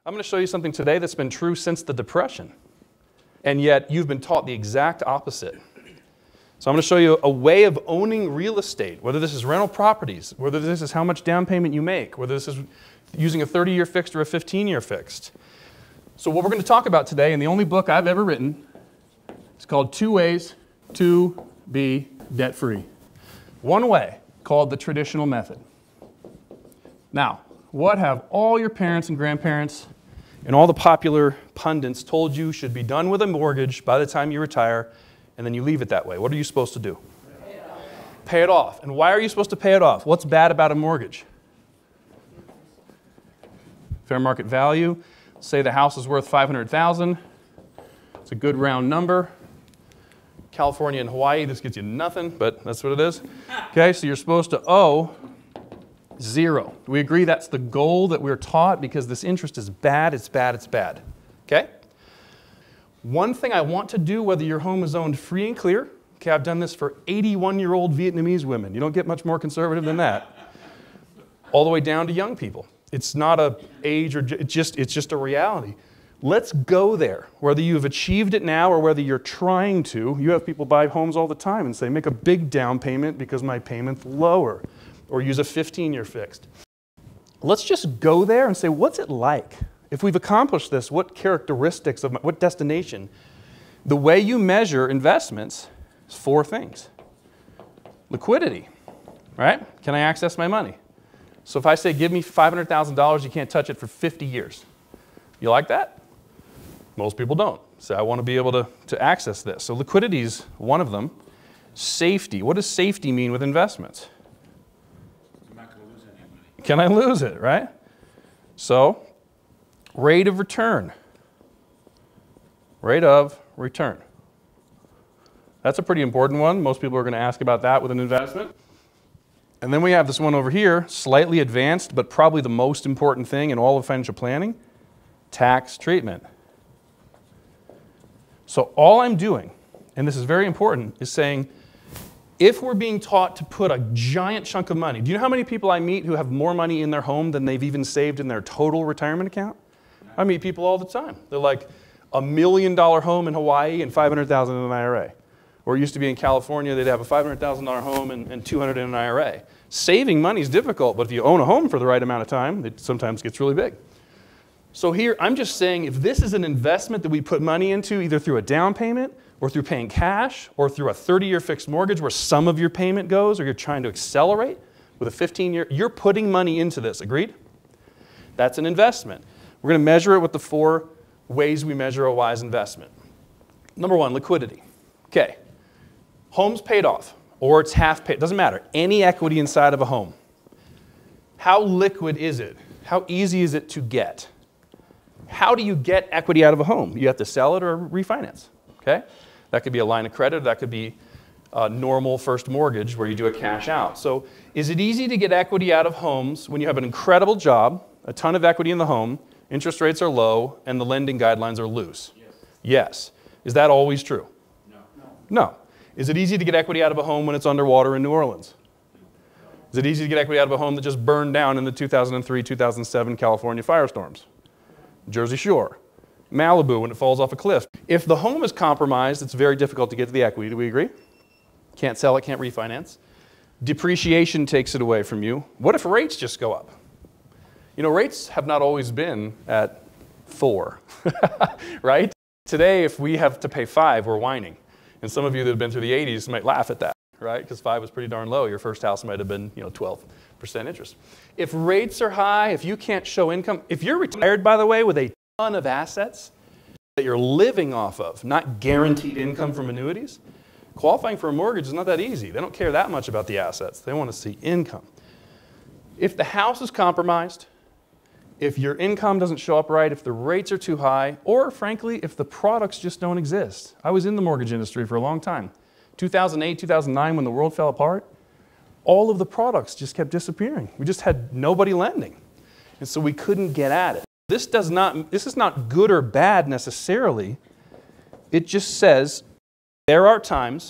I'm going to show you something today that's been true since the Depression, and yet you've been taught the exact opposite. So I'm going to show you a way of owning real estate, whether this is rental properties, whether this is how much down payment you make, whether this is using a 30-year fixed or a 15-year fixed. So what we're going to talk about today, and the only book I've ever written, is called 2 Ways to Be Debt-Free. One way, called the traditional method. Now, what have all your parents and grandparents and all the popular pundits told you should be done with a mortgage by the time you retire, and then you leave it that way? What are you supposed to do? Pay it off. Pay it off. And why are you supposed to pay it off? What's bad about a mortgage? Fair market value. Say the house is worth $500,000. It's a good round number. California and Hawaii, this gets you nothing, but that's what it is. Okay, so you're supposed to owe 0. Do we agree that's the goal that we're taught? Because this interest is bad, it's bad, it's bad. Okay? One thing I want to do, whether your home is owned free and clear, okay, I've done this for 81-year-old Vietnamese women. You don't get much more conservative than that. All the way down to young people. It's not an age, or it's just a reality. Let's go there. Whether you've achieved it now or whether you're trying to, you have people buy homes all the time and say, make a big down payment because my payment's lower. Or use a 15-year fixed. Let's just go there and say, what's it like? If we've accomplished this, what characteristics of what destination? The way you measure investments is 4 things. Liquidity, right? Can I access my money? So if I say, give me $500,000, you can't touch it for 50 years. You like that? Most people don't. Say, I want to be able to access this. So liquidity is one of them. Safety. What does safety mean with investments? Can I lose it, right? So, rate of return. Rate of return. That's a pretty important one. Most people are going to ask about that with an investment. And then we have this one over here, slightly advanced, but probably the most important thing in all of financial planning, tax treatment. So all I'm doing, and this is very important, is saying, if we're being taught to put a giant chunk of money, do you know how many people I meet who have more money in their home than they've even saved in their total retirement account? I meet people all the time. They're like $1 million home in Hawaii and $500,000 in an IRA. Or it used to be in California, they'd have a $500,000 home and $200,000 in an IRA. Saving money is difficult, but if you own a home for the right amount of time, it sometimes gets really big. So here, I'm just saying, if this is an investment that we put money into, either through a down payment, or through paying cash, or through a 30-year fixed mortgage where some of your payment goes, or you're trying to accelerate with a 15-year, you're putting money into this, agreed? That's an investment. We're going to measure it with the 4 ways we measure a wise investment. Number 1, liquidity. Okay, home's paid off, or it's half paid, doesn't matter. Any equity inside of a home. How liquid is it? How easy is it to get? How do you get equity out of a home? You have to sell it or refinance, okay? That could be a line of credit, that could be a normal first mortgage where you do a cash out. So is it easy to get equity out of homes when you have an incredible job, a ton of equity in the home, interest rates are low, and the lending guidelines are loose? Yes. Yes. Is that always true? No. No. Is it easy to get equity out of a home when it's underwater in New Orleans? Is it easy to get equity out of a home that just burned down in the 2003-2007 California firestorms? Jersey Shore. Malibu when it falls off a cliff. If the home is compromised, it's very difficult to get to the equity. Do we agree? Can't sell it, can't refinance. Depreciation takes it away from you. What if rates just go up? You know, rates have not always been at 4, right? Today, if we have to pay 5, we're whining. And some of you that have been through the 80s might laugh at that, right? Because 5 was pretty darn low. Your first house might have been, 12% interest. If rates are high, if you can't show income, if you're retired, by the way, with a ton of assets that you're living off of, not guaranteed income from annuities, qualifying for a mortgage is not that easy. They don't care that much about the assets. They want to see income. If the house is compromised, if your income doesn't show up right, if the rates are too high, or frankly, if the products just don't exist. I was in the mortgage industry for a long time. 2008, 2009, when the world fell apart, all of the products just kept disappearing. We just had nobody lending. And so we couldn't get at it. This is not good or bad necessarily. It just says there are times,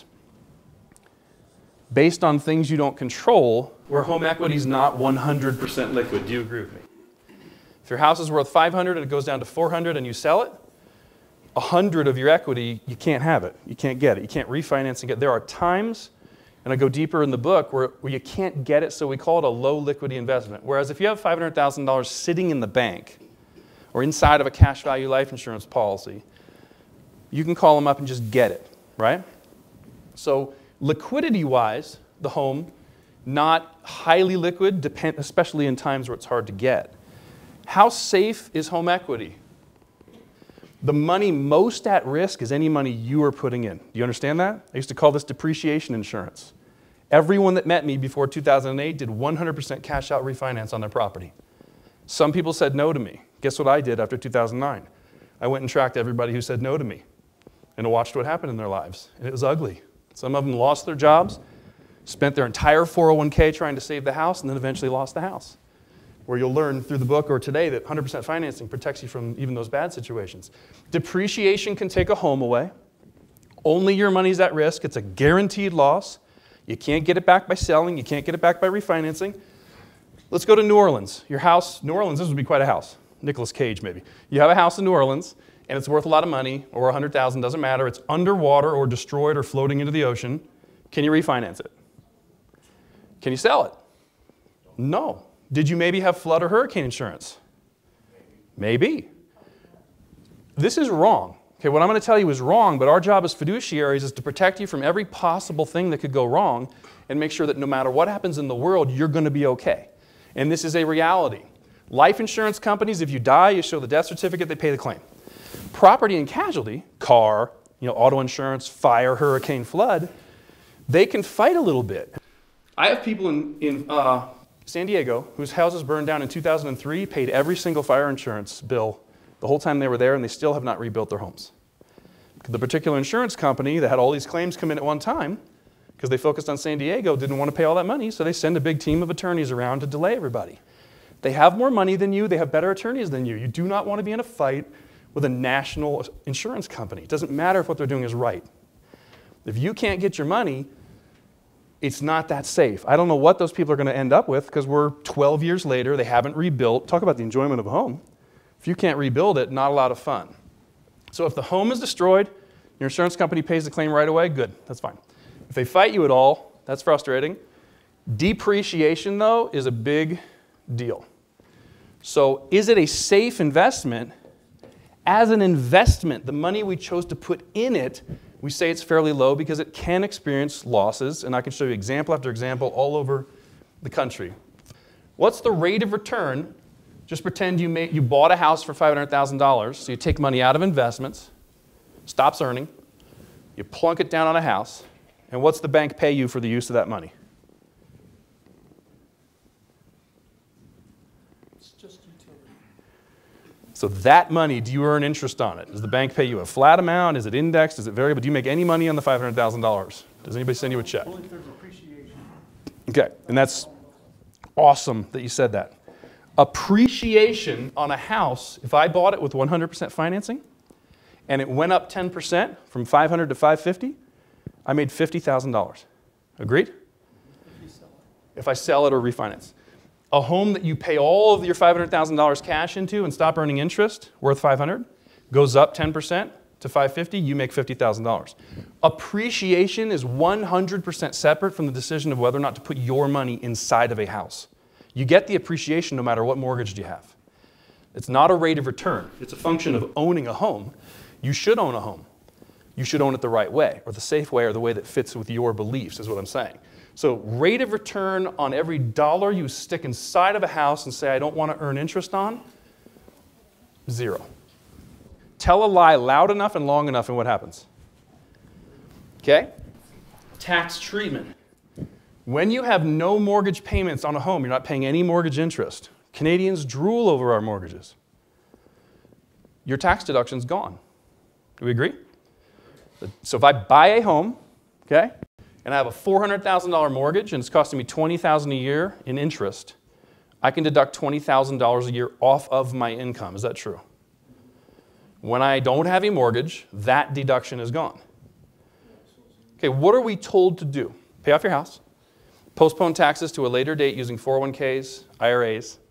based on things you don't control, where home equity is not 100% liquid. Do you agree with me? If your house is worth 500 and it goes down to 400 and you sell it, 100 of your equity, you can't have it. You can't get it. You can't refinance and get it. There are times, and I go deeper in the book, where you can't get it, so we call it a low liquidity investment. Whereas if you have $500,000 sitting in the bank or inside of a cash value life insurance policy, you can call them up and just get it, right? So liquidity-wise, the home, not highly liquid, especially in times where it's hard to get. How safe is home equity? The money most at risk is any money you are putting in. Do you understand that? I used to call this depreciation insurance. Everyone that met me before 2008 did 100% cash out refinance on their property. Some people said no to me. Guess what I did after 2009? I went and tracked everybody who said no to me and watched what happened in their lives. And it was ugly. Some of them lost their jobs, spent their entire 401k trying to save the house, and then eventually lost the house. Where you'll learn through the book or today that 100% financing protects you from even those bad situations. Depreciation can take a home away. Only your money's at risk. It's a guaranteed loss. You can't get it back by selling. You can't get it back by refinancing. Let's go to New Orleans. Your house, New Orleans, this would be quite a house. Nicolas Cage, maybe. You have a house in New Orleans, and it's worth a lot of money, or 100,000, doesn't matter. It's underwater or destroyed or floating into the ocean. Can you refinance it? Can you sell it? No. Did you maybe have flood or hurricane insurance? Maybe. This is wrong. Okay, what I'm going to tell you is wrong, but our job as fiduciaries is to protect you from every possible thing that could go wrong and make sure that no matter what happens in the world, you're going to be okay. And this is a reality. Life insurance companies, if you die, you show the death certificate, they pay the claim. Property and casualty, car, auto insurance, fire, hurricane, flood, they can fight a little bit. I have people in San Diego whose houses burned down in 2003, paid every single fire insurance bill the whole time they were there, and they still have not rebuilt their homes. The particular insurance company that had all these claims come in at one time, because they focused on San Diego, didn't want to pay all that money, so they send a big team of attorneys around to delay everybody. They have more money than you, they have better attorneys than you. You do not want to be in a fight with a national insurance company. It doesn't matter if what they're doing is right. If you can't get your money, it's not that safe. I don't know what those people are going to end up with, because we're 12 years later, they haven't rebuilt. Talk about the enjoyment of a home. If you can't rebuild it, not a lot of fun. So if the home is destroyed, your insurance company pays the claim right away, good, that's fine. If they fight you at all, that's frustrating. Depreciation, though, is a big deal. So is it a safe investment? As an investment, the money we chose to put in it, we say it's fairly low because it can experience losses, and I can show you example after example all over the country. What's the rate of return? Just pretend you bought a house for $500,000, so you take money out of investments, stops earning, you plunk it down on a house, and what's the bank pay you for the use of that money? It's just utility. So that money, do you earn interest on it? Does the bank pay you a flat amount? Is it indexed? Is it variable? Do you make any money on the $500,000? Does anybody send you a check? Only if there's appreciation. Okay, and that's awesome that you said that. Appreciation on a house, if I bought it with 100% financing and it went up 10% from 500 to 550, I made $50,000. Agreed? If I sell it or refinance. A home that you pay all of your $500,000 cash into and stop earning interest, worth $500, goes up 10% to $550, you make $50,000. Appreciation is 100% separate from the decision of whether or not to put your money inside of a house. You get the appreciation no matter what mortgage you have. It's not a rate of return. It's a function of owning a home. You should own a home. You should own it the right way, or the safe way, or the way that fits with your beliefs, is what I'm saying. So rate of return on every dollar you stick inside of a house and say, I don't want to earn interest on, 0. Tell a lie loud enough and long enough, and what happens? Okay? Tax treatment. When you have no mortgage payments on a home, you're not paying any mortgage interest. Canadians drool over our mortgages. Your tax deduction's gone. Do we agree? So if I buy a home, okay, and I have a $400,000 mortgage and it's costing me $20,000 a year in interest, I can deduct $20,000 a year off of my income. Is that true? When I don't have a mortgage, that deduction is gone. Okay, what are we told to do? Pay off your house. Postpone taxes to a later date using 401ks, IRAs,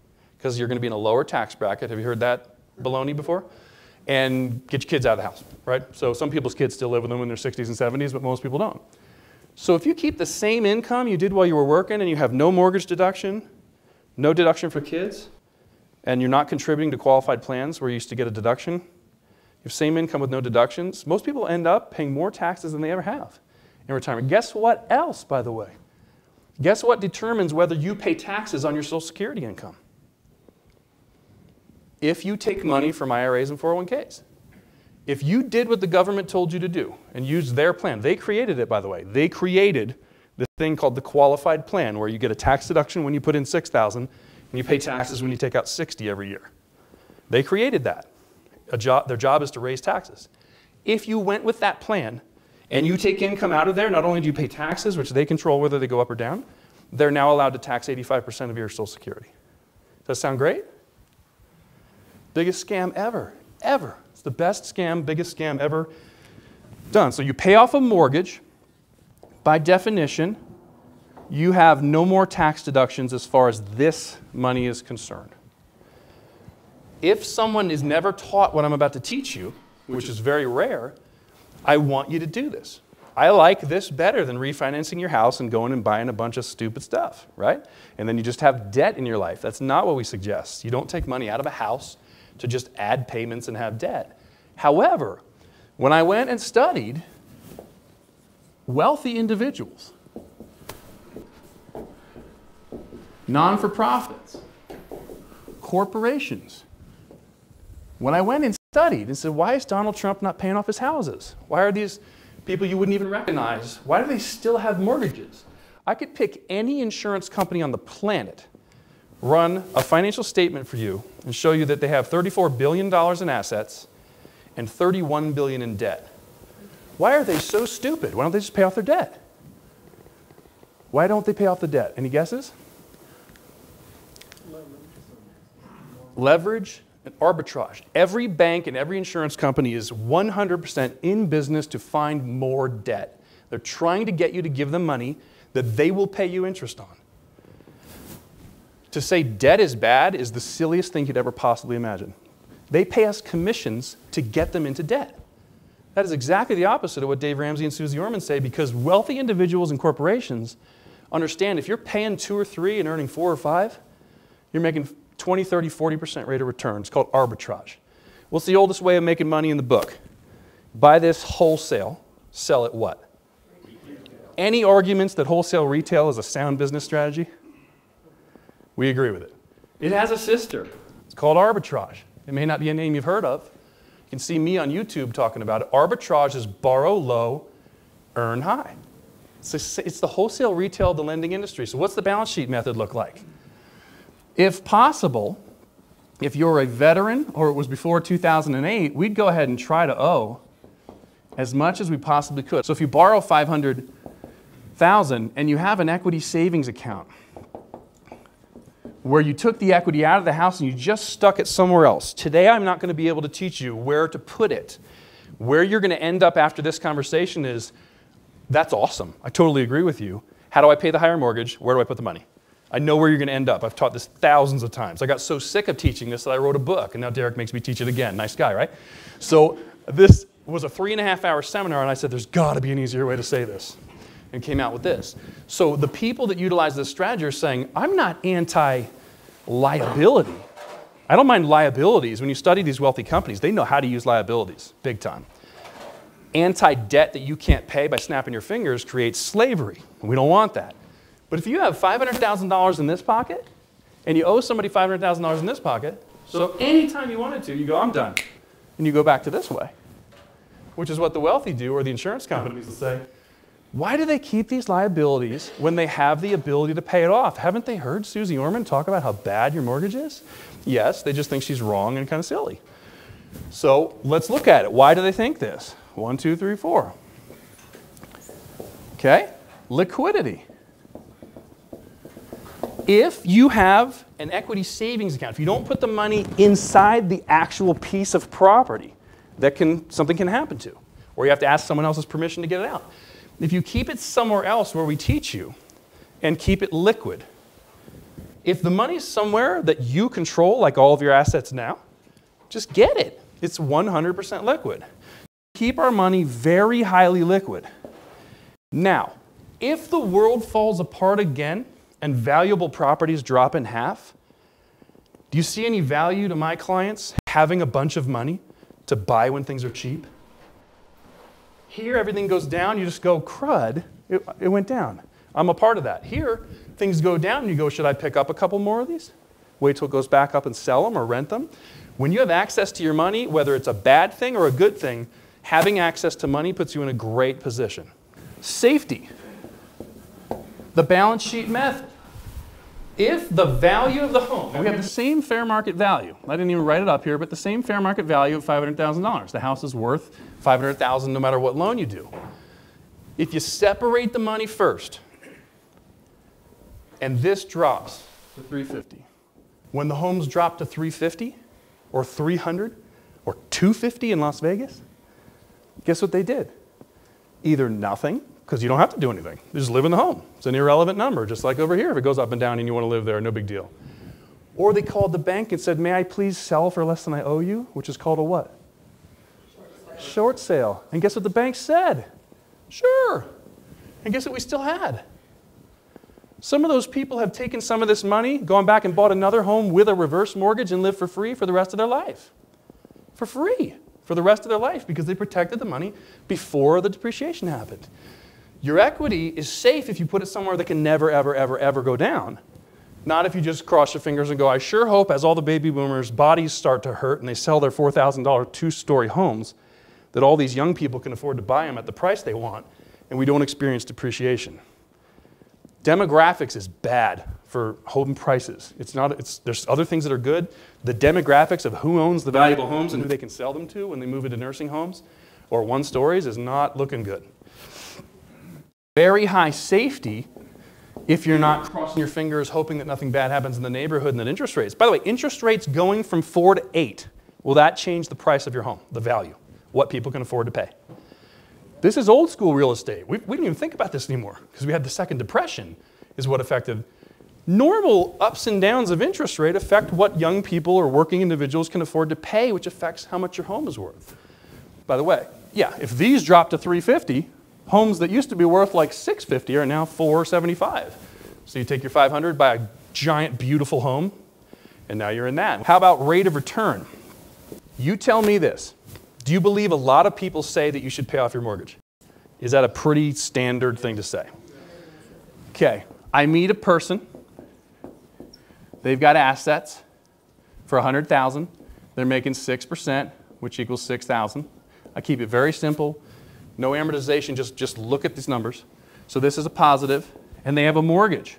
because you're going to be in a lower tax bracket. Have you heard that baloney before? And get your kids out of the house, right? So some people's kids still live with them in their 60s and 70s, but most people don't. So if you keep the same income you did while you were working and you have no mortgage deduction, no deduction for kids, and you're not contributing to qualified plans where you used to get a deduction, you have same income with no deductions, most people end up paying more taxes than they ever have in retirement. Guess what else, by the way? Guess what determines whether you pay taxes on your Social Security income? If you take money from IRAs and 401ks. If you did what the government told you to do and used their plan, they created it, by the way. They created this thing called the qualified plan where you get a tax deduction when you put in $6,000 and you pay taxes when you take out $60,000 every year. They created that. Their job is to raise taxes. If you went with that plan and you take income out of there, not only do you pay taxes, which they control whether they go up or down, they're now allowed to tax 85% of your Social Security. Does that sound great? Biggest scam ever, ever. It's the best scam, biggest scam ever done. So you pay off a mortgage. By definition, you have no more tax deductions as far as this money is concerned. If someone is never taught what I'm about to teach you, which is very rare, I want you to do this. I like this better than refinancing your house and going and buying a bunch of stupid stuff, right? And then you just have debt in your life. That's not what we suggest. You don't take money out of a house to just add payments and have debt. However, when I went and studied wealthy individuals, non-for-profits, corporations, when I went and studied and said, why is Donald Trump not paying off his houses? Why are these people you wouldn't even recognize, why do they still have mortgages? I could pick any insurance company on the planet, run a financial statement for you, and show you that they have $34 billion in assets and $31 billion in debt. Why are they so stupid? Why don't they just pay off their debt? Why don't they pay off the debt? Any guesses? Leverage and arbitrage. Every bank and every insurance company is 100% in business to find more debt. They're trying to get you to give them money that they will pay you interest on. To say debt is bad is the silliest thing you'd ever possibly imagine. They pay us commissions to get them into debt. That is exactly the opposite of what Dave Ramsey and Susie Orman say, because wealthy individuals and corporations understand if you're paying 2 or 3 and earning 4 or 5, you're making 20, 30, 40% rate of return. It's called arbitrage. What's the oldest way of making money in the book? Buy this wholesale, sell it what? Any arguments that wholesale retail is a sound business strategy? We agree with it. It has a sister. It's called arbitrage. It may not be a name you've heard of. You can see me on YouTube talking about it. Arbitrage is borrow low, earn high. It's the wholesale retail of the lending industry. So what's the balance sheet method look like? If possible, if you're a veteran or it was before 2008, we'd go ahead and try to owe as much as we possibly could. So if you borrow $500,000 and you have an equity savings account where you took the equity out of the house and you just stuck it somewhere else. Today I'm not going to be able to teach you where to put it. Where you're going to end up after this conversation is, that's awesome. I totally agree with you. How do I pay the higher mortgage? Where do I put the money? I know where you're going to end up. I've taught this thousands of times. I got so sick of teaching this that I wrote a book, and now Derek makes me teach it again. Nice guy, right? So this was a 3.5-hour seminar, and I said, there's got to be an easier way to say this, and came out with this. So the people that utilize this strategy are saying, I'm not anti-liability. I don't mind liabilities. When you study these wealthy companies, they know how to use liabilities, big time. Anti-debt that you can't pay by snapping your fingers creates slavery, and we don't want that. But if you have $500,000 in this pocket, and you owe somebody $500,000 in this pocket, so anytime you wanted to, you go, I'm done. And you go back to this way, which is what the wealthy do, or the insurance companies will say, why do they keep these liabilities when they have the ability to pay it off? Haven't they heard Susie Orman talk about how bad your mortgage is? Yes, they just think she's wrong and kind of silly. So let's look at it. Why do they think this? 1, 2, 3, 4. Okay, liquidity. If you have an equity savings account, if you don't put the money inside the actual piece of property, something can happen to, or you have to ask someone else's permission to get it out. If you keep it somewhere else where we teach you and keep it liquid, If the money's somewhere that you control, like all of your assets now, just get it. It's 100% liquid. Keep our money very highly liquid. Now, if the world falls apart again and valuable properties drop in half, do you see any value to my clients having a bunch of money to buy when things are cheap? Here, everything goes down, you just go, crud, it went down. I'm a part of that. Here, things go down, and you go, should I pick up a couple more of these? Wait till it goes back up and sell them or rent them? When you have access to your money, whether it's a bad thing or a good thing, having access to money puts you in a great position. Safety. The balance sheet method. If the value of the home, and we have the same fair market value. I didn't even write it up here, but the same fair market value of $500,000. The house is worth $500,000 no matter what loan you do. If you separate the money first, and this drops to $350, when the homes drop to $350 or $300 or $250 in Las Vegas, guess what they did? Either nothing, because you don't have to do anything. You just live in the home. It's an irrelevant number, just like over here. If it goes up and down and you want to live there, no big deal. Or they called the bank and said, may I please sell for less than I owe you? Which is called a what? Short sale. And guess what the bank said? Sure. And guess what we still had? Some of those people have taken some of this money, gone back and bought another home with a reverse mortgage and lived for free for the rest of their life. For free. For the rest of their life because they protected the money before the depreciation happened. Your equity is safe if you put it somewhere that can never, ever, ever, ever go down. Not if you just cross your fingers and go, I sure hope as all the baby boomers' bodies start to hurt and they sell their $4,000 two-story homes, that all these young people can afford to buy them at the price they want and we don't experience depreciation. Demographics is bad for home prices. There's other things that are good. The demographics of who owns the valuable homes and who they can sell them to when they move into nursing homes or one-stories is not looking good. Very high safety if you're not crossing your fingers hoping that nothing bad happens in the neighborhood and that interest rates. By the way, interest rates going from 4 to 8, will that change the price of your home, the value, what people can afford to pay? This is old school real estate. We don't even think about this anymore because we had the Second Depression is what affected. Normal ups and downs of interest rate affect what young people or working individuals can afford to pay, which affects how much your home is worth. By the way, yeah, if these drop to $350, homes that used to be worth like $650 are now $475. So you take your $500, buy a giant, beautiful home, and now you're in that. How about rate of return? You tell me this. Do you believe a lot of people say that you should pay off your mortgage? Is that a pretty standard thing to say? Okay, I meet a person. They've got assets for $100,000. They're making 6%, which equals $6,000. I keep it very simple. No amortization, just look at these numbers. So this is a positive, and they have a mortgage,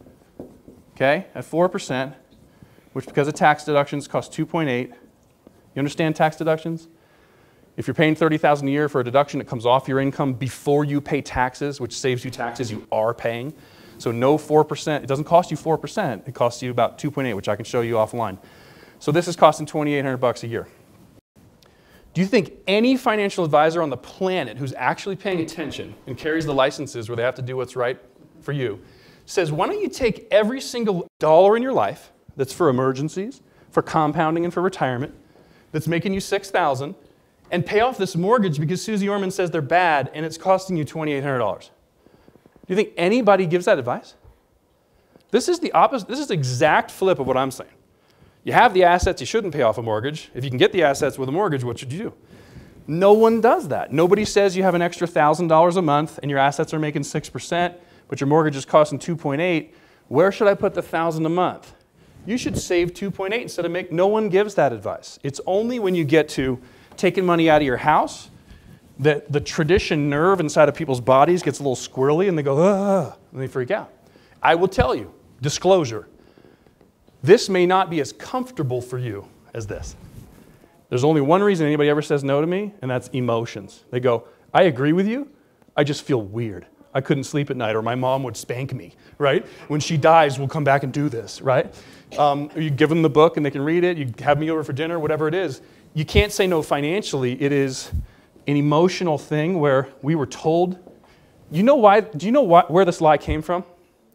okay, at 4%, which because of tax deductions costs 2.8. You understand tax deductions? If you're paying $30,000 a year for a deduction, it comes off your income before you pay taxes, which saves you taxes you are paying. So no 4%, it doesn't cost you 4%, it costs you about 2.8, which I can show you offline. So this is costing $2,800 a year. Do you think any financial advisor on the planet who's actually paying attention and carries the licenses where they have to do what's right for you says, why don't you take every single dollar in your life that's for emergencies, for compounding and for retirement, that's making you $6,000, and pay off this mortgage because Susie Orman says they're bad and it's costing you $2,800. Do you think anybody gives that advice? This is the opposite. This is the exact flip of what I'm saying. You have the assets, you shouldn't pay off a mortgage. If you can get the assets with a mortgage, what should you do? No one does that. Nobody says you have an extra $1,000 a month and your assets are making 6%, but your mortgage is costing 2.8. Where should I put the $1,000 a month? You should save 2.8 instead of make. No one gives that advice. It's only when you get to taking money out of your house that the tradition nerve inside of people's bodies gets a little squirrely and they go, ah, and they freak out. I will tell you, disclosure, this may not be as comfortable for you as this. There's only one reason anybody ever says no to me, and that's emotions. They go, I agree with you, I just feel weird. I couldn't sleep at night, or my mom would spank me, right? When she dies, we'll come back and do this, right? You give them the book and they can read it, you have me over for dinner, whatever it is. You can't say no financially. It is an emotional thing where we were told, you know why? Do you know where this lie came from?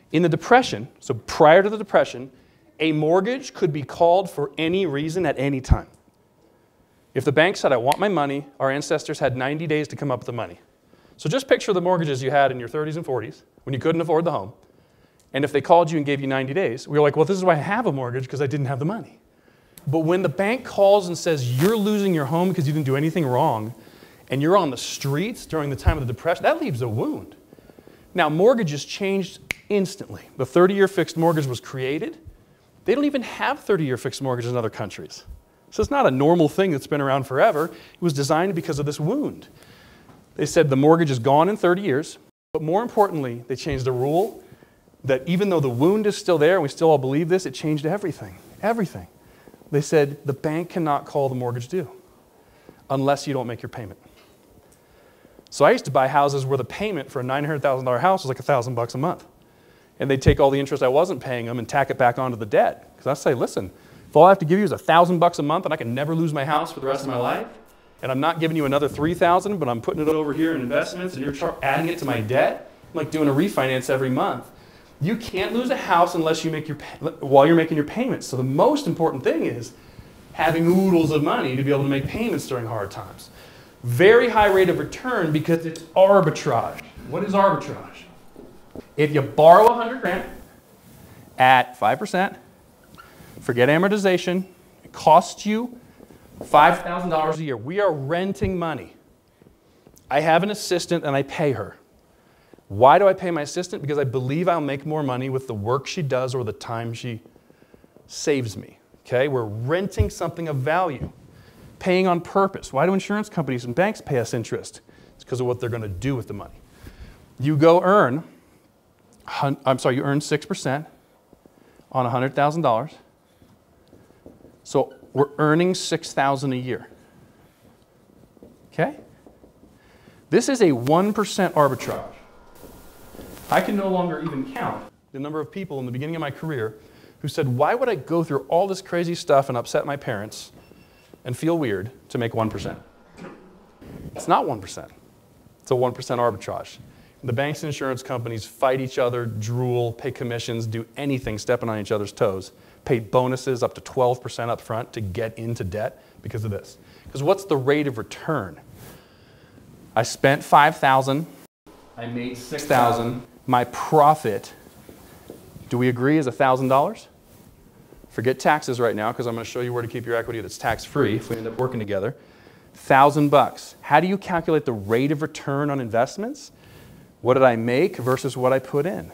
In the Depression, so prior to the Depression, a mortgage could be called for any reason at any time. If the bank said, I want my money, our ancestors had 90 days to come up with the money. So just picture the mortgages you had in your 30s and 40s when you couldn't afford the home. And if they called you and gave you 90 days, we were like, well, this is why I have a mortgage, because I didn't have the money. But when the bank calls and says you're losing your home because you didn't do anything wrong, and you're on the streets during the time of the Depression, that leaves a wound. Now, mortgages changed instantly. The 30-year fixed mortgage was created. They don't even have 30-year fixed mortgages in other countries. So it's not a normal thing that's been around forever. It was designed because of this wound. They said the mortgage is gone in 30 years, but more importantly, they changed the rule that even though the wound is still there, and we still all believe this, it changed everything, everything. They said the bank cannot call the mortgage due unless you don't make your payment. So I used to buy houses where the payment for a $900,000 house was like $1,000 a month. And they'd take all the interest I wasn't paying them and tack it back onto the debt. Because I'd say, listen, if all I have to give you is $1,000 a month and I can never lose my house for the rest of my life, and I'm not giving you another $3,000, but I'm putting it over here in investments and you're adding it to my debt, I'm like doing a refinance every month. You can't lose a house unless you make while you're making your payments. So the most important thing is having oodles of money to be able to make payments during hard times. Very high rate of return because it's arbitrage. What is arbitrage? If you borrow $100,000 at 5%, forget amortization, it costs you $5,000 a year. We are renting money. I have an assistant and I pay her. Why do I pay my assistant? Because I believe I'll make more money with the work she does or the time she saves me. Okay? We're renting something of value. Paying on purpose. Why do insurance companies and banks pay us interest? It's because of what they're going to do with the money. You earn 6% on $100,000. So we're earning $6,000 a year. Okay? This is a 1% arbitrage. I can no longer even count the number of people in the beginning of my career who said, why would I go through all this crazy stuff and upset my parents and feel weird to make 1%? It's not 1%. It's a 1% arbitrage. The banks and insurance companies fight each other, drool, pay commissions, do anything stepping on each other's toes, pay bonuses up to 12% up front to get into debt because of this. Because what's the rate of return? I spent $5,000, I made $6,000, my profit, do we agree, is $1,000? Forget taxes right now because I'm going to show you where to keep your equity that's tax-free if we end up working together. $1,000. How do you calculate the rate of return on investments? What did I make versus what I put in?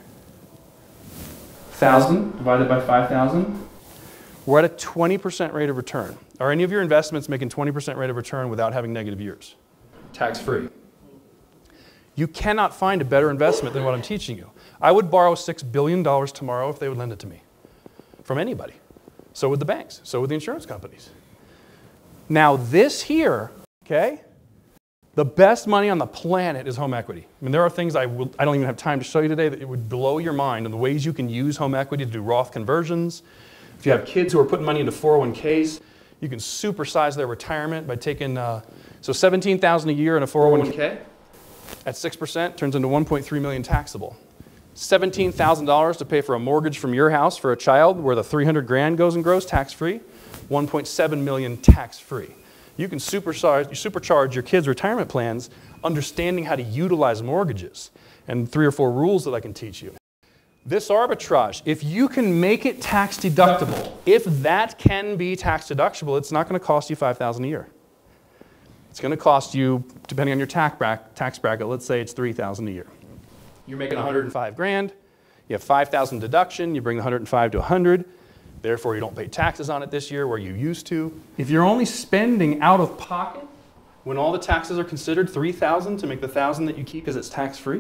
1,000 divided by 5,000. We're at a 20% rate of return. Are any of your investments making 20% rate of return without having negative years? Tax-free. You cannot find a better investment than what I'm teaching you. I would borrow $6 billion tomorrow if they would lend it to me. From anybody. So would the banks. So would the insurance companies. Now this here, okay, the best money on the planet is home equity. I mean, there are things I don't even have time to show you today that it would blow your mind on the ways you can use home equity to do Roth conversions. If you have kids who are putting money into 401ks, you can supersize their retirement by taking, so $17,000 a year in a 401k at 6% turns into $1.3 million taxable. $17,000 to pay for a mortgage from your house for a child where the $300,000 goes and grows tax-free, $1.7 million tax-free. You can supercharge your kids' retirement plans understanding how to utilize mortgages and 3 or 4 rules that I can teach you. This arbitrage, if you can make it tax deductible, if that can be tax deductible, it's not going to cost you $5,000 a year. It's going to cost you, depending on your tax bracket, let's say it's $3,000 a year. You're making $105,000, you have $5,000 deduction, you bring the 105 to 100, therefore you don't pay taxes on it this year where you used to. If you're only spending out of pocket, when all the taxes are considered, $3,000 to make the $1,000 that you keep because it's tax-free,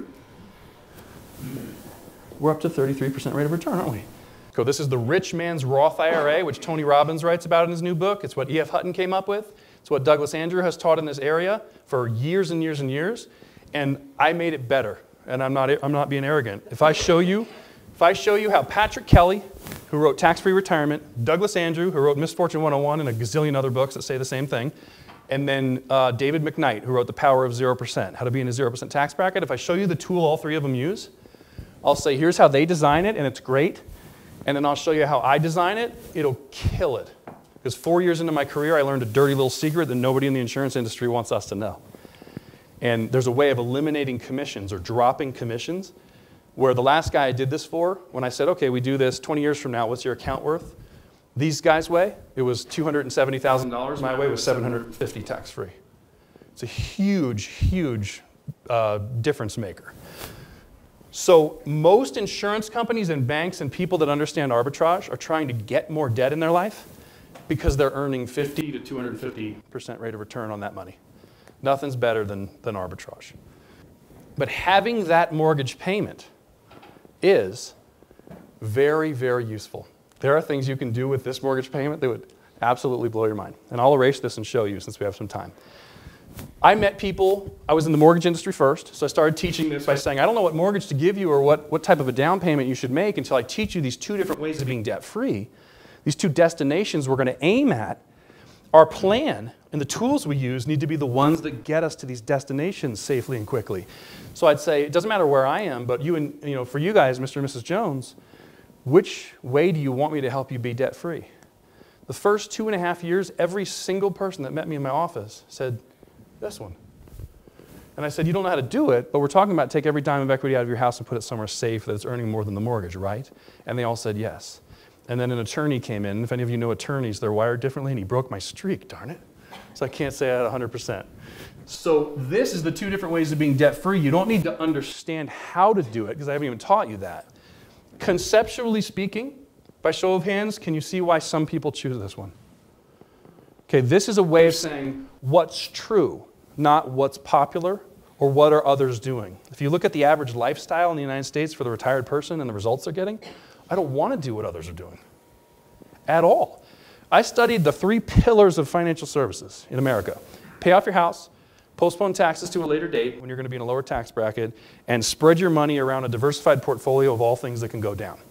we're up to 33% rate of return, aren't we? So this is the rich man's Roth IRA, which Tony Robbins writes about in his new book. It's what E.F. Hutton came up with. It's what Douglas Andrew has taught in this area for years and years and years. And I made it better. And I'm not being arrogant. If I show you how Patrick Kelly, who wrote Tax-Free Retirement, Douglas Andrew, who wrote Misfortune 101 and a gazillion other books that say the same thing, and then David McKnight, who wrote The Power of 0%, How to Be in a 0% Tax Bracket, if I show you the tool all 3 of them use, I'll say, here's how they design it, and it's great. And then I'll show you how I design it. It'll kill it. Because 4 years into my career, I learned a dirty little secret that nobody in the insurance industry wants us to know. And there's a way of eliminating commissions or dropping commissions, where the last guy I did this for, when I said, okay, we do this 20 years from now, what's your account worth? These guys' way, it was $270,000. My way was $750 tax-free. It's a huge, huge difference maker. So most insurance companies and banks and people that understand arbitrage are trying to get more debt in their life because they're earning 50 to 250% rate of return on that money. Nothing's better than arbitrage. But having that mortgage payment is very, very useful. There are things you can do with this mortgage payment that would absolutely blow your mind. And I'll erase this and show you since we have some time. I met people, I was in the mortgage industry first, so I started teaching this by saying, I don't know what mortgage to give you or what type of a down payment you should make until I teach you these two different ways of being debt-free. These two destinations we're going to aim at. Our plan and the tools we use need to be the ones that get us to these destinations safely and quickly. So I'd say, it doesn't matter where I am, but for you guys, Mr. and Mrs. Jones, which way do you want me to help you be debt-free? The first 2.5 years, every single person that met me in my office said, this one. And I said, you don't know how to do it, but we're talking about take every dime of equity out of your house and put it somewhere safe that's earning more than the mortgage, right? And they all said yes. And then an attorney came in. If any of you know attorneys, they're wired differently, and he broke my streak, darn it. So I can't say I had 100%. So this is the two different ways of being debt-free. You don't need to understand how to do it, because I haven't even taught you that. Conceptually speaking, by show of hands, can you see why some people choose this one? Okay, this is a way of saying what's true, not what's popular or what are others doing. If you look at the average lifestyle in the United States for the retired person and the results they're getting, I don't want to do what others are doing at all. I studied the 3 pillars of financial services in America. Pay off your house, postpone taxes to a later date when you're going to be in a lower tax bracket, and spread your money around a diversified portfolio of all things that can go down.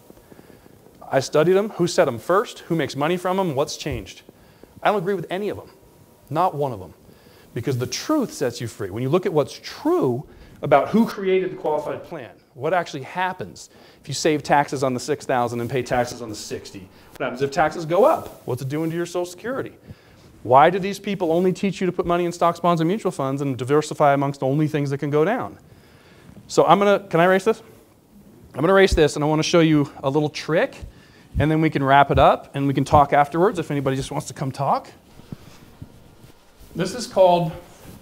I studied them, who set them first, who makes money from them, what's changed. I don't agree with any of them, not one of them, because the truth sets you free. When you look at what's true about who created the qualified plan, what actually happens if you save taxes on the $6,000 and pay taxes on the $60,000? What happens if taxes go up? What's it doing to your Social Security? Why do these people only teach you to put money in stocks, bonds, and mutual funds and diversify amongst only things that can go down? So can I erase this? I'm going to erase this, and I want to show you a little trick, and then we can wrap it up, and we can talk afterwards if anybody just wants to come talk. This is called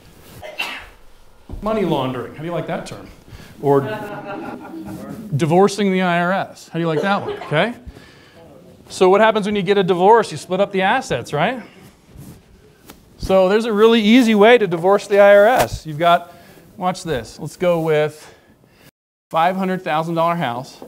money laundering. How do you like that term? Or divorcing the IRS. How do you like that one? Okay? So what happens when you get a divorce? You split up the assets, right? So there's a really easy way to divorce the IRS. You've got, watch this. Let's go with $500,000 house.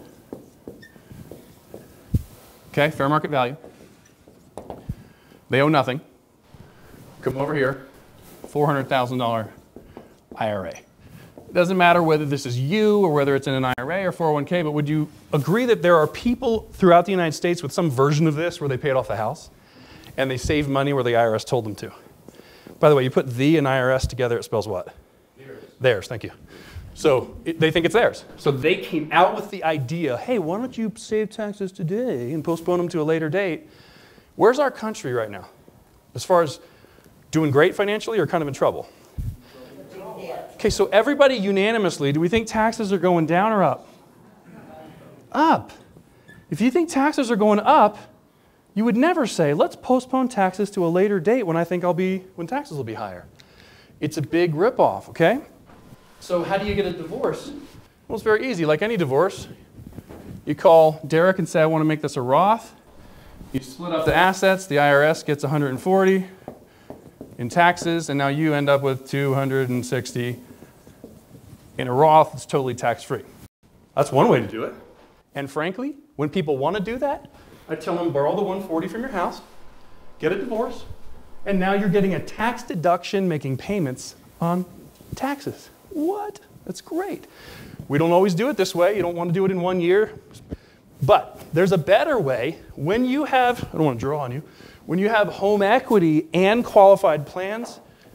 Okay, fair market value. They owe nothing. Come over here, $400,000 IRA. It doesn't matter whether this is you or whether it's in an IRA or 401k, but would you agree that there are people throughout the United States with some version of this where they paid off the house and they saved money where the IRS told them to? By the way, you put the and IRS together, it spells what? Theirs. Theirs, thank you. So they think it's theirs. So they came out with the idea, hey, why don't you save taxes today and postpone them to a later date? Where's our country right now? As far as doing great financially or kind of in trouble? Okay, so everybody unanimously, do we think taxes are going down or up? Up. If you think taxes are going up, you would never say, let's postpone taxes to a later date when I think when taxes will be higher. It's a big ripoff, okay? So how do you get a divorce? Well, it's very easy. Like any divorce, you call Derek and say, I want to make this a Roth. You split up the assets. The IRS gets 140 in taxes, and now you end up with 260 in a Roth. It's totally tax-free. That's one way to do it. And frankly, when people want to do that, I tell them borrow the 140 from your house, get a divorce, and now you're getting a tax deduction making payments on taxes. What? That's great. We don't always do it this way. You don't want to do it in 1 year. But there's a better way. When you have, I don't want to draw on you, when you have home equity and qualified plans,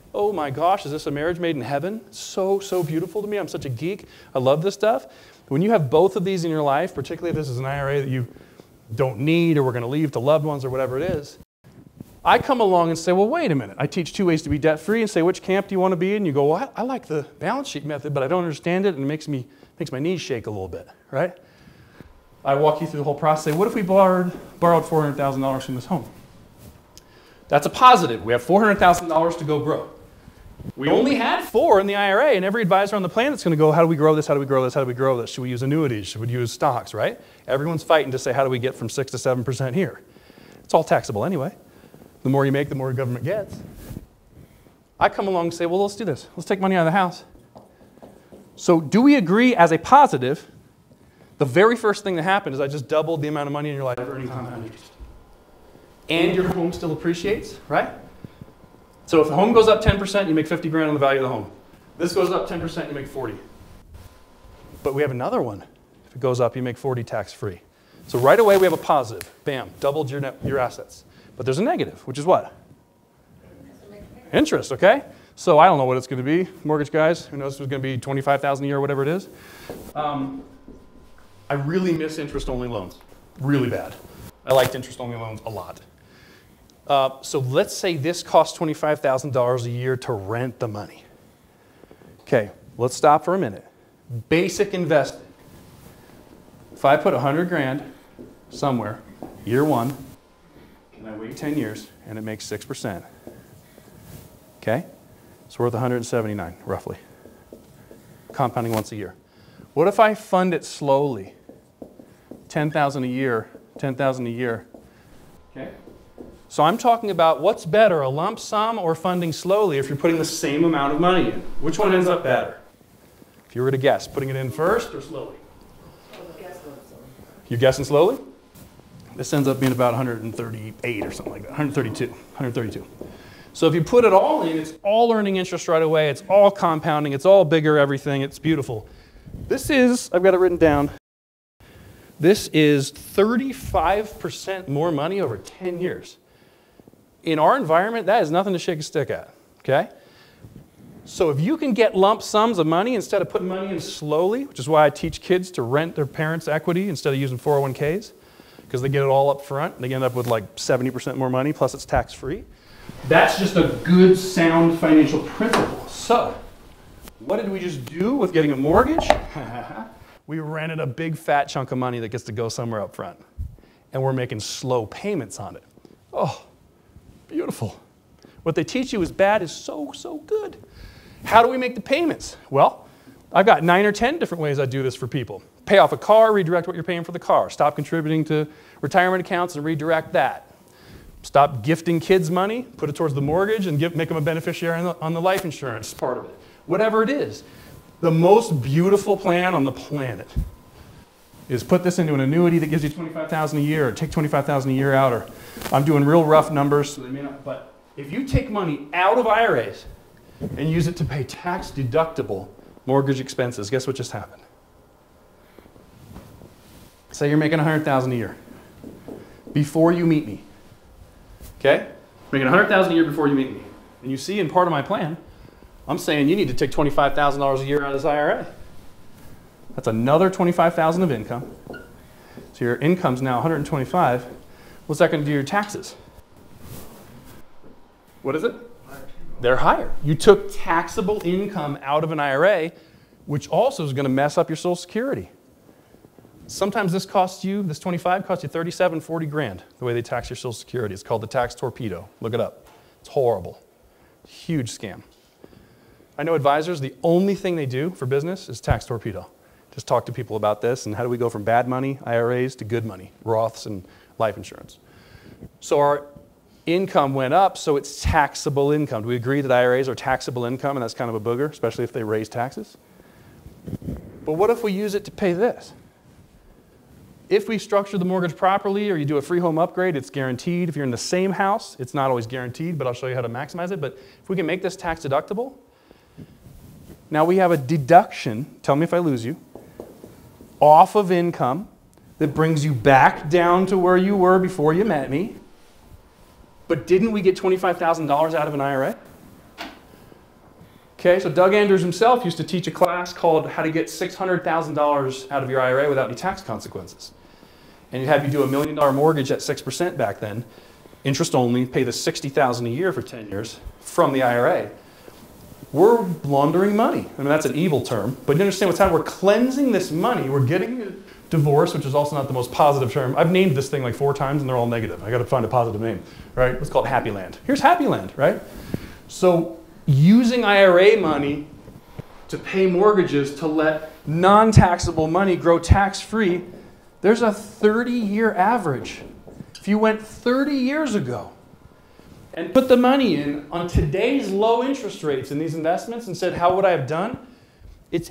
Oh my gosh, is this a marriage made in heaven? So, so beautiful to me. I'm such a geek. I love this stuff. When you have both of these in your life, particularly if this is an IRA that you don't need or we're going to leave to loved ones or whatever it is, I come along and say, well, wait a minute. I teach 2 ways to be debt-free and say, which camp do you want to be in? You go, well, I like the balance sheet method, but I don't understand it, and it makes my knees shake a little bit, right? I walk you through the whole process. Say, what if we borrowed $400,000 from this home? That's a positive. We have $400,000 to go grow. We only had 4 in the IRA, and every advisor on the planet's going to go, how do we grow this? How do we grow this? How do we grow this? Should we use annuities? Should we use stocks, right? Everyone's fighting to say, how do we get from 6 to 7% here? It's all taxable anyway. The more you make, the more the government gets. I come along and say, well, let's do this. Let's take money out of the house. So do we agree as a positive, the very first thing that happened is I just doubled the amount of money in your life earning compound interest. And your home still appreciates, right? So if the home goes up 10%, you make 50 grand on the value of the home. This goes up 10%, you make 40. But we have another one. If it goes up, you make 40 tax-free. So right away we have a positive. Bam, doubled your assets. But there's a negative, which is what? Interest, okay? So I don't know what it's going to be. Mortgage guys, who knows if it's going to be $25,000 a year or whatever it is. I really miss interest-only loans. Really bad. I liked interest-only loans a lot. So let's say this costs $25,000 a year to rent the money. Okay, let's stop for a minute. Basic investing. If I put 100 grand somewhere, year 1, and I wait 10 years, and it makes 6%. Okay? It's worth 179, roughly. Compounding once a year. What if I fund it slowly? 10,000 a year, 10,000 a year. Okay? So I'm talking about what's better, a lump sum or funding slowly if you're putting the same amount of money in. Which one ends up better? If you were to guess, putting it in first or slowly? You're guessing slowly? This ends up being about 138 or something like that, 132. So if you put it all in, it's all earning interest right away, it's all compounding, it's all bigger, everything, it's beautiful. This is, I've got it written down, this is 35% more money over 10 years. In our environment, that is nothing to shake a stick at, okay? So if you can get lump sums of money instead of putting money in slowly, which is why I teach kids to rent their parents' equity instead of using 401ks, because they get it all up front, they end up with like 70% more money, plus it's tax-free. That's just a good, sound financial principle. So, what did we just do with getting a mortgage? We rented a big fat chunk of money that gets to go somewhere up front. And we're making slow payments on it. Oh, beautiful. What they teach you is bad is so, so good. How do we make the payments? Well, I've got 9 or 10 different ways I do this for people. Pay off a car, redirect what you're paying for the car. Stop contributing to retirement accounts and redirect that. Stop gifting kids money, put it towards the mortgage, and make them a beneficiary on the life insurance part of it. Whatever it is. The most beautiful plan on the planet is put this into an annuity that gives you $25,000 a year, or take $25,000 a year out, or I'm doing real rough numbers, so they may not, but if you take money out of IRAs and use it to pay tax-deductible mortgage expenses, guess what just happened? Say you're making $100,000 a year before you meet me. Okay? Making $100,000 a year before you meet me. And you see in part of my plan, I'm saying you need to take $25,000 a year out of this IRA. That's another $25,000 of income. So your income's now $125,000. What's that going to do to your taxes? What is it? They're higher. You took taxable income out of an IRA, which also is going to mess up your Social Security. Sometimes this costs you, this 25 costs you 37, 40 grand, the way they tax your Social Security. It's called the tax torpedo. Look it up. It's horrible. Huge scam. I know advisors, the only thing they do for business is tax torpedo. Just talk to people about this and how do we go from bad money, IRAs, to good money, Roths and life insurance. So our income went up, so it's taxable income. Do we agree that IRAs are taxable income and that's kind of a booger, especially if they raise taxes? But what if we use it to pay this? If we structure the mortgage properly or you do a free home upgrade, it's guaranteed. If you're in the same house, it's not always guaranteed, but I'll show you how to maximize it. But if we can make this tax deductible, now we have a deduction, tell me if I lose you, off of income that brings you back down to where you were before you met me. But didn't we get $25,000 out of an IRA? Okay, so Doug Andrews himself used to teach a class called How to Get $600,000 out of your IRA without any tax consequences. And he'd have you do $1 million mortgage at 6% back then, interest only, pay the $60,000 a year for 10 years from the IRA. We're laundering money. I mean, that's an evil term, but you understand what's happening? We're cleansing this money. We're getting a divorce, which is also not the most positive term. I've named this thing like 4 times and they're all negative. I got to find a positive name, right? Let's call it Happy Land. Here's Happy Land, right? So using IRA money to pay mortgages to let non-taxable money grow tax-free, there's a 30-year average. If you went 30 years ago and put the money in on today's low interest rates in these investments and said, how would I have done? It's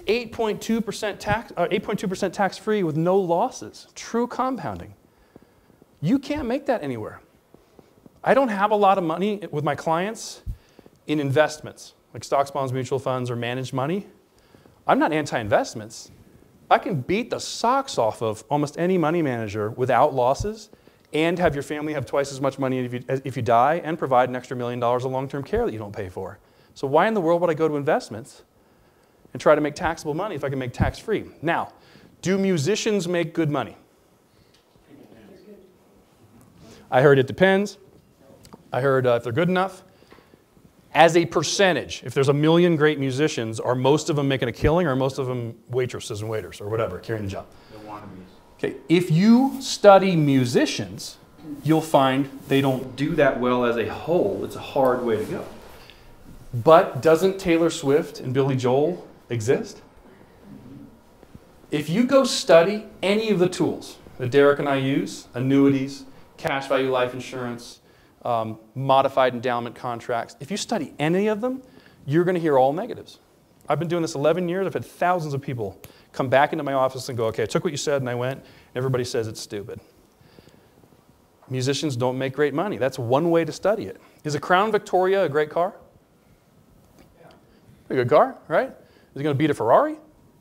8.2% tax-free with no losses, true compounding. You can't make that anywhere. I don't have a lot of money with my clients in investments, like stocks, bonds, mutual funds, or managed money. I'm not anti-investments. I can beat the socks off of almost any money manager without losses and have your family have twice as much money if you die and provide an extra $1 million of long-term care that you don't pay for. So why in the world would I go to investments and try to make taxable money if I can make tax-free? Now, do musicians make good money? I heard it depends. I heard if they're good enough. As a percentage, if there's 1 million great musicians, are most of them making a killing or are most of them waitresses and waiters or whatever, carrying a job? The wannabes. Okay, if you study musicians, you'll find they don't do that well as a whole. It's a hard way to go. But doesn't Taylor Swift and Billy Joel exist? If you go study any of the tools that Derek and I use, annuities, cash value life insurance, modified endowment contracts, if you study any of them, you're going to hear all negatives. I've been doing this 11 years. I've had thousands of people come back into my office and go, okay, I took what you said and I went. Everybody says it's stupid. Musicians don't make great money. That's one way to study it. Is a Crown Victoria a great car? Yeah. A good car, right? Is it going to beat a Ferrari?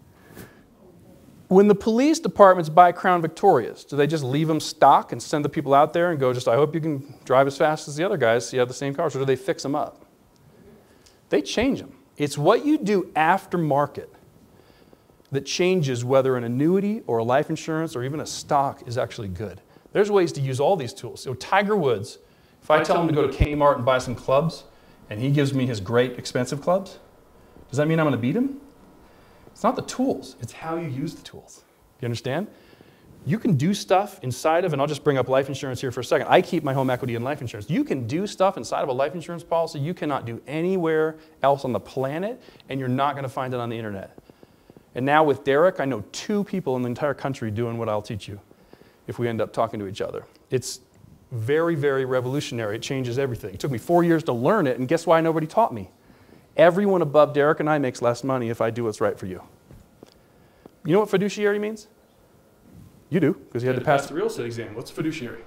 When the police departments buy Crown Victorias, do they just leave them stock and send the people out there and go, just, I hope you can drive as fast as the other guys so you have the same cars, or do they fix them up? They change them. It's what you do after market that changes whether an annuity or a life insurance or even a stock is actually good. There's ways to use all these tools. So Tiger Woods, if I tell him to go to Kmart and buy some clubs and he gives me his great expensive clubs, does that mean I'm going to beat him? It's not the tools, it's how you use the tools. You understand? You can do stuff inside of, and I'll just bring up life insurance here for a second. I keep my home equity in life insurance. You can do stuff inside of a life insurance policy you cannot do anywhere else on the planet, and you're not going to find it on the internet. And now with Derek, I know 2 people in the entire country doing what I'll teach you if we end up talking to each other. It's very, very revolutionary. It changes everything. It took me 4 years to learn it, and guess why nobody taught me? Everyone above Derek and I makes less money if I do what's right for you. You know what fiduciary means? You do, because you had to pass the real estate exam. What's fiduciary?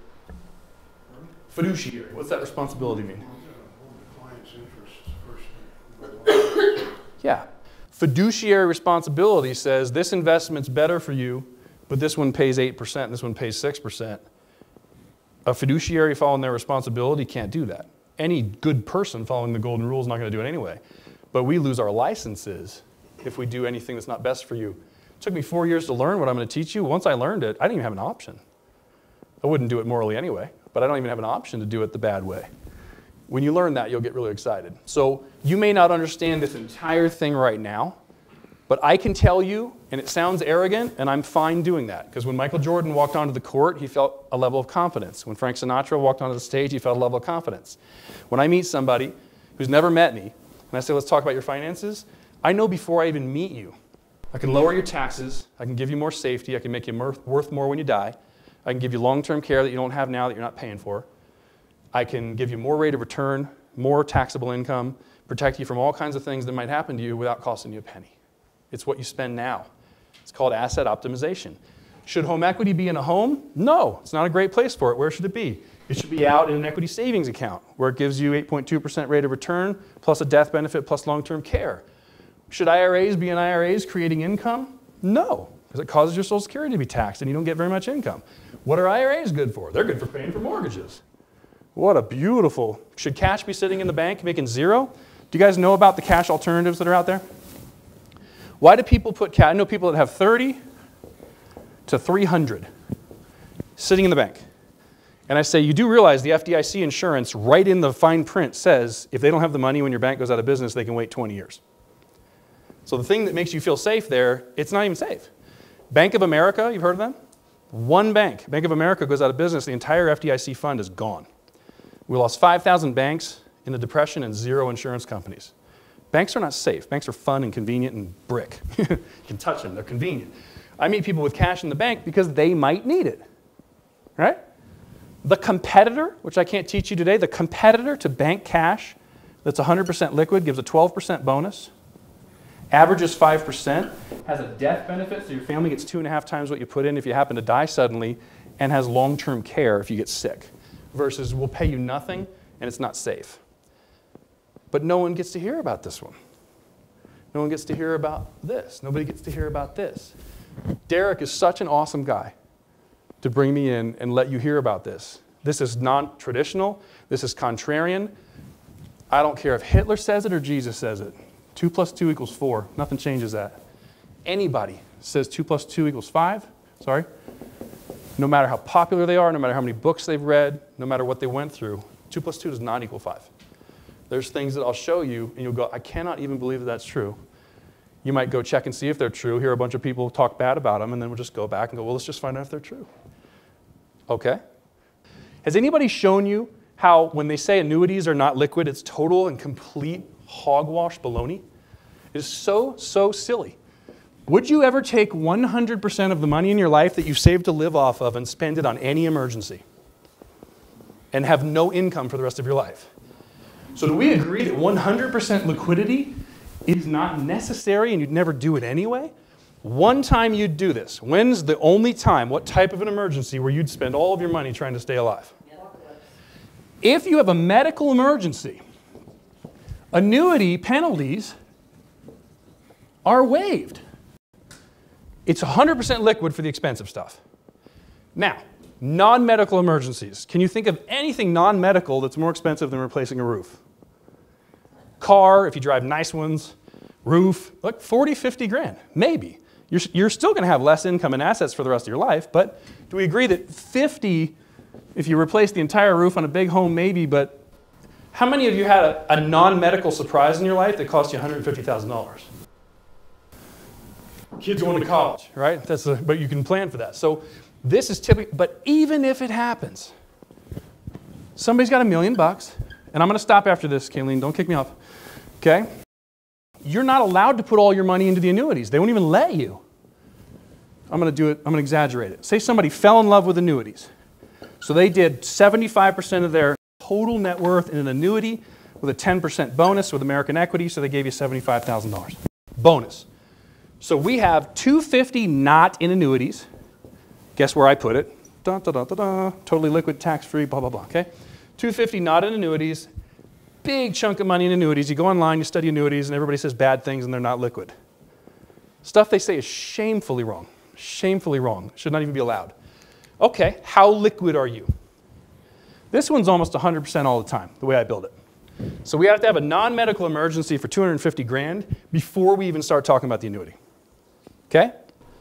Fiduciary. What's that responsibility mean? Yeah. Fiduciary responsibility says this investment's better for you, but this one pays 8% and this one pays 6%. A fiduciary following their responsibility can't do that. Any good person following the golden rule is not going to do it anyway. But we lose our licenses if we do anything that's not best for you. It took me 4 years to learn what I'm going to teach you. Once I learned it, I didn't even have an option. I wouldn't do it morally anyway, but I don't even have an option to do it the bad way. When you learn that, you'll get really excited. So you may not understand this entire thing right now, but I can tell you, and it sounds arrogant, and I'm fine doing that. Because when Michael Jordan walked onto the court, he felt a level of confidence. When Frank Sinatra walked onto the stage, he felt a level of confidence. When I meet somebody who's never met me, and I say, let's talk about your finances, I know before I even meet you. I can lower your taxes, I can give you more safety, I can make you worth more when you die, I can give you long-term care that you don't have now that you're not paying for, I can give you more rate of return, more taxable income, protect you from all kinds of things that might happen to you without costing you a penny. It's what you spend now. It's called asset optimization. Should home equity be in a home? No, it's not a great place for it. Where should it be? It should be out in an equity savings account where it gives you 8.2% rate of return plus a death benefit plus long-term care. Should IRAs be in IRAs creating income? No, because it causes your Social Security to be taxed and you don't get very much income. What are IRAs good for? They're good for paying for mortgages. What a beautiful, should cash be sitting in the bank making 0? Do you guys know about the cash alternatives that are out there? Why do people put cash? I know people that have 30 to 300 sitting in the bank. And I say, you do realize the FDIC insurance right in the fine print says if they don't have the money when your bank goes out of business, they can wait 20 years. So the thing that makes you feel safe there, it's not even safe. Bank of America, you've heard of them? One bank, Bank of America, goes out of business, the entire FDIC fund is gone. We lost 5,000 banks in the Depression and 0 insurance companies. Banks are not safe. Banks are fun and convenient and brick. You can touch them, they're convenient. I meet people with cash in the bank because they might need it, right? The competitor, which I can't teach you today, the competitor to bank cash that's 100% liquid gives a 12% bonus, averages 5%, has a death benefit, so your family gets 2.5 times what you put in if you happen to die suddenly, and has long-term care if you get sick, versus we'll pay you nothing and it's not safe. But no one gets to hear about this one. No one gets to hear about this. Nobody gets to hear about this. Derek is such an awesome guy to bring me in and let you hear about this. This is non-traditional. This is contrarian. I don't care if Hitler says it or Jesus says it. 2 + 2 = 4. Nothing changes that. Anybody says 2 + 2 = 5, no matter how popular they are, no matter how many books they've read, no matter what they went through, 2 + 2 does not equal 5. There's things that I'll show you, and you'll go, I cannot even believe that that's true. You might go check and see if they're true, hear a bunch of people talk bad about them, and then we'll just go back and go, well, let's just find out if they're true. Okay? Has anybody shown you how when they say annuities are not liquid, it's total and complete hogwash baloney? It is so, so silly. Would you ever take 100% of the money in your life that you've saved to live off of and spend it on any emergency and have no income for the rest of your life? So do we agree that 100% liquidity is not necessary and you'd never do it anyway? One time you'd do this. When's the only time, what type of an emergency where you'd spend all of your money trying to stay alive? If you have a medical emergency, annuity penalties are waived. It's 100% liquid for the expensive stuff. Now, non-medical emergencies. Can you think of anything non-medical that's more expensive than replacing a roof? Car, if you drive nice ones, roof, like 40, 50 grand, maybe. You're still going to have less income and assets for the rest of your life, but do we agree that 50, if you replace the entire roof on a big home, maybe, but how many of you had a non-medical surprise in your life that cost you $150,000? Kids going to college, right? But you can plan for that. So this is typical, but even if it happens, somebody's got $1 million, and I'm going to stop after this, Kayleen, don't kick me off, okay? You're not allowed to put all your money into the annuities. They won't even let you. I'm going to do it, I'm going to exaggerate it. Say somebody fell in love with annuities. So they did 75% of their total net worth in an annuity with a 10% bonus with American Equity, so they gave you $75,000. Bonus. So we have $250 not in annuities. Guess where I put it? Da, da, da, da, da. Totally liquid, tax-free, blah, blah, blah, okay? $250 not in annuities. Big chunk of money in annuities. You go online, you study annuities, and everybody says bad things and they're not liquid. Stuff they say is shamefully wrong. Shamefully wrong. Should not even be allowed. Okay, how liquid are you? This one's almost 100% all the time, the way I build it. So we have to have a non-medical emergency for 250 grand before we even start talking about the annuity. Okay?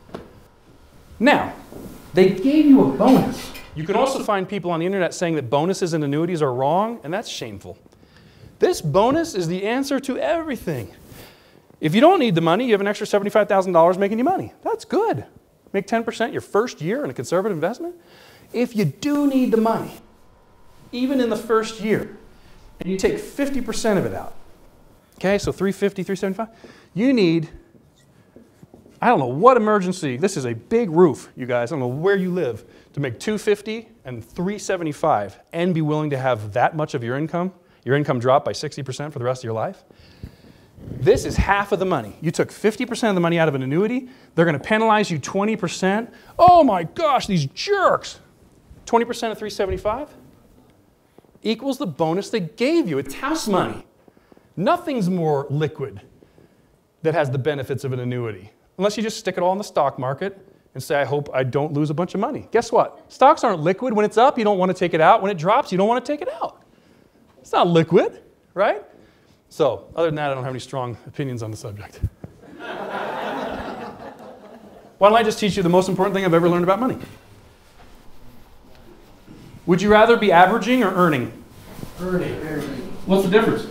Now, they gave you a bonus. You can also find people on the internet saying that bonuses and annuities are wrong, and that's shameful. This bonus is the answer to everything. If you don't need the money, you have an extra $75,000 making you money. That's good. Make 10% your first year in a conservative investment. If you do need the money, even in the first year, and you take 50% of it out, okay, so 350, 375, you need, I don't know what emergency, this is a big roof, you guys, I don't know where you live, to make 250 and 375 and be willing to have that much of your income drop by 60% for the rest of your life. This is half of the money. You took 50% of the money out of an annuity. They're going to penalize you 20%. Oh my gosh, these jerks. 20% of 375 equals the bonus they gave you. It's house money. Nothing's more liquid that has the benefits of an annuity. Unless you just stick it all in the stock market and say, I hope I don't lose a bunch of money. Guess what? Stocks aren't liquid. When it's up, you don't want to take it out. When it drops, you don't want to take it out. It's not liquid, right? So, other than that, I don't have any strong opinions on the subject. Why don't I just teach you the most important thing I've ever learned about money? Would you rather be averaging or earning? Earning. What's the difference?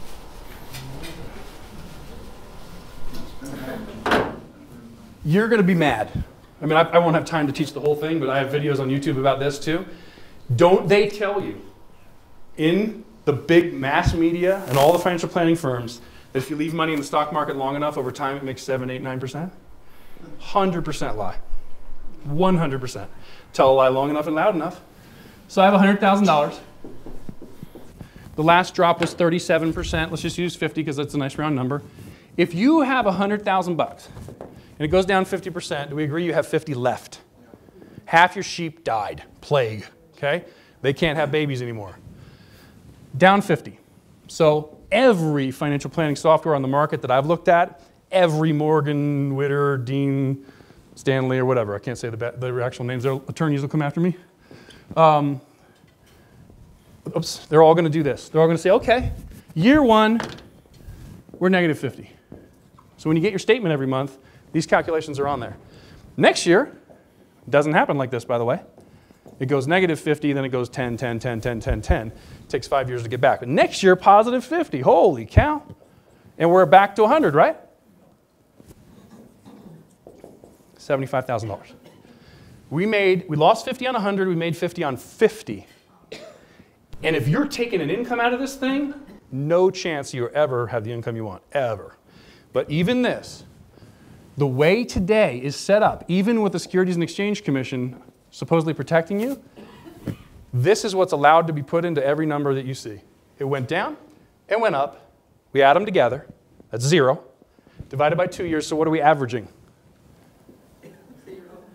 You're going to be mad. I mean, I won't have time to teach the whole thing, but I have videos on YouTube about this too. Don't they tell you in the big mass media and all the financial planning firms that if you leave money in the stock market long enough, over time it makes 7, 8, 9%? 100% lie. 100%. Tell a lie long enough and loud enough. So I have $100,000. The last drop was 37%. Let's just use 50 because that's a nice round number. If you have 100,000 bucks and it goes down 50%, do we agree you have 50 left? Half your sheep died. Plague. Okay? They can't have babies anymore. Down 50. So every financial planning software on the market that I've looked at, every Morgan, Witter, Dean, Stanley, or whatever, I can't say the actual names, their attorneys will come after me. They're all going to do this. They're all going to say, okay, year one, we're negative 50. So when you get your statement every month, these calculations are on there. Next year, it doesn't happen like this, by the way. It goes negative 50, then it goes 10, 10, 10, 10, 10, 10. It takes 5 years to get back. But next year, positive 50. Holy cow. And we're back to 100, right? $75,000. We lost 50 on 100, we made 50 on 50. And if you're taking an income out of this thing, no chance you ever have the income you want, ever. But even this, the way today is set up, even with the Securities and Exchange Commission supposedly protecting you, this is what's allowed to be put into every number that you see. It went down, it went up, we add them together, that's 0, divided by 2 years, so what are we averaging? 0.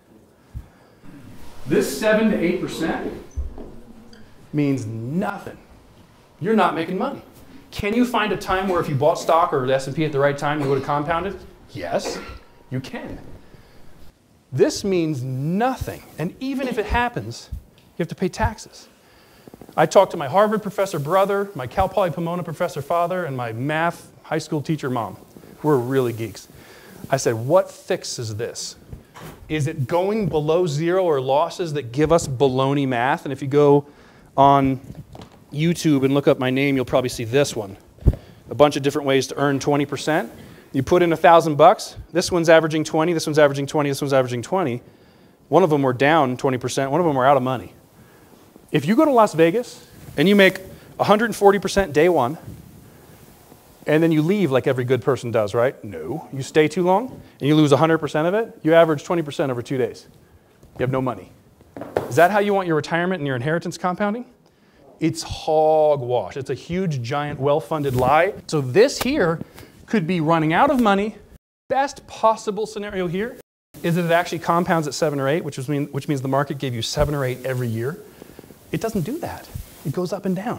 This 7 to 8% means nothing. You're not making money. Can you find a time where if you bought stock or the S&P at the right time, you would have compounded? Yes, you can. This means nothing. And even if it happens, you have to pay taxes. I talked to my Harvard professor brother, my Cal Poly Pomona professor father, and my math high school teacher mom. We're really geeks. I said, what fixes this? Is it going below 0 or losses that give us baloney math? And if you go on YouTube and look up my name, you'll probably see this one. A bunch of different ways to earn 20%. You put in $1,000. This one's averaging 20, this one's averaging 20, this one's averaging 20. One of them were down 20%, one of them were out of money. If you go to Las Vegas and you make 140% day one, and then you leave like every good person does, right? No. You stay too long and you lose 100% of it, you average 20% over 2 days. You have no money. Is that how you want your retirement and your inheritance compounding? It's hogwash. It's a huge, giant, well-funded lie. So this here could be running out of money. Best possible scenario here is that it actually compounds at 7 or 8, which means the market gave you 7 or 8 every year. It doesn't do that. It goes up and down.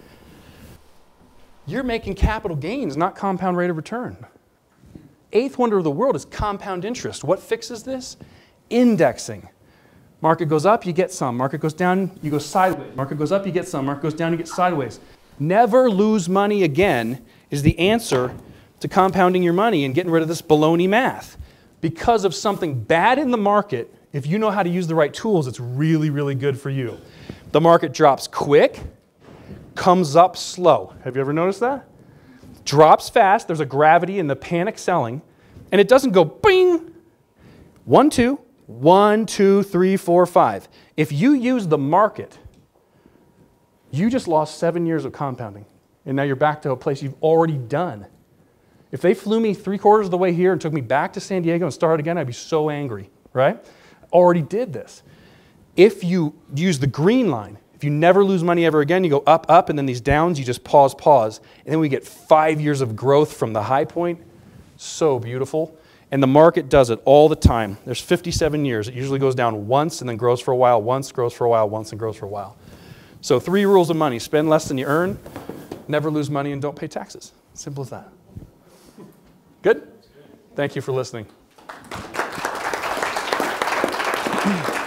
You're making capital gains, not compound rate of return. Eighth wonder of the world is compound interest. What fixes this? Indexing. Market goes up, you get some. Market goes down, you go sideways. Market goes up, you get some. Market goes down, you get sideways. Never lose money again is the answer to compounding your money and getting rid of this baloney math. Because of something bad in the market, if you know how to use the right tools, it's really, really good for you. The market drops quick, comes up slow. Have you ever noticed that? Drops fast, there's a gravity in the panic selling, and it doesn't go bing, 1, 2, 1, 2, 3, 4, 5. If you use the market, you just lost 7 years of compounding, and now you're back to a place you've already done. If they flew me 3/4 of the way here and took me back to San Diego and started again, I'd be so angry, right? Already did this. If you use the green line, if you never lose money ever again, you go up, up, and then these downs, you just pause, pause, and then we get 5 years of growth from the high point. So beautiful. And the market does it all the time. There's 57 years. It usually goes down once and then grows for a while, once, grows for a while, once, and grows for a while. So 3 rules of money. Spend less than you earn, never lose money, and don't pay taxes. Simple as that. Good? Thank you for listening.